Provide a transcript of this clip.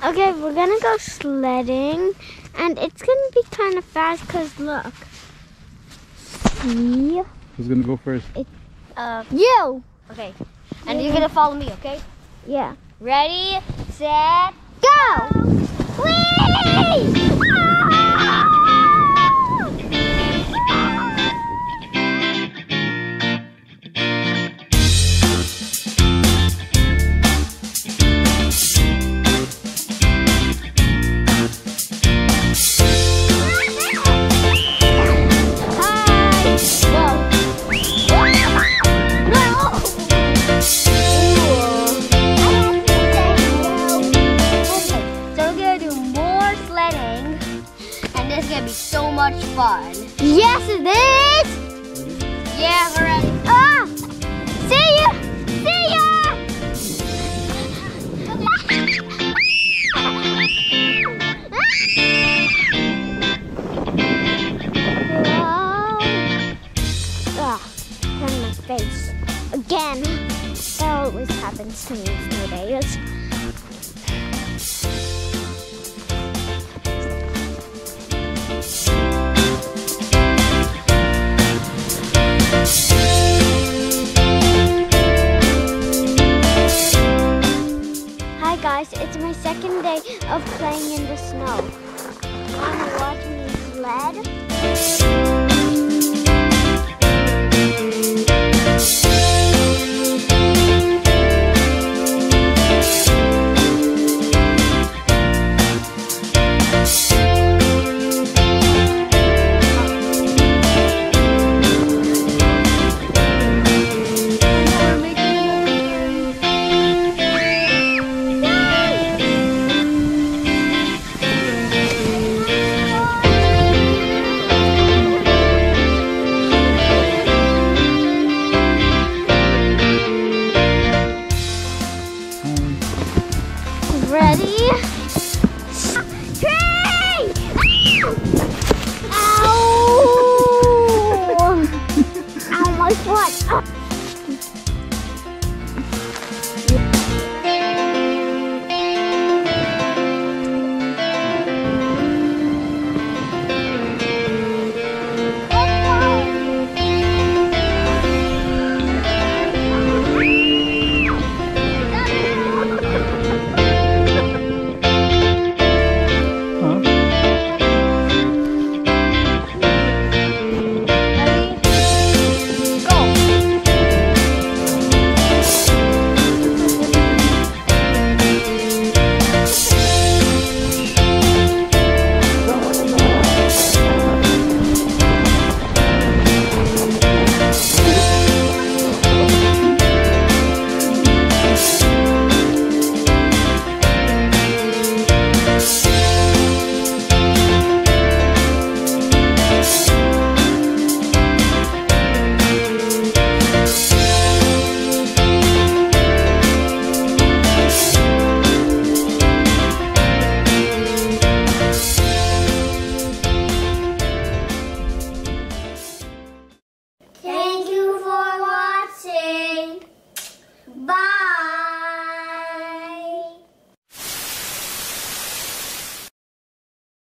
Okay, we're gonna go sledding, and it's gonna be kind of fast because look. See? Who's gonna go first? You! Okay. And you're gonna follow me, okay? Yeah. Ready, set, go! Whee! It's gonna be so much fun. Yes, it is! Yeah, we're ready. See ya! See ya! Turn my face. Again. That always happens to me these days. Guys, it's my second day of playing in the snow. Want to watch me sled?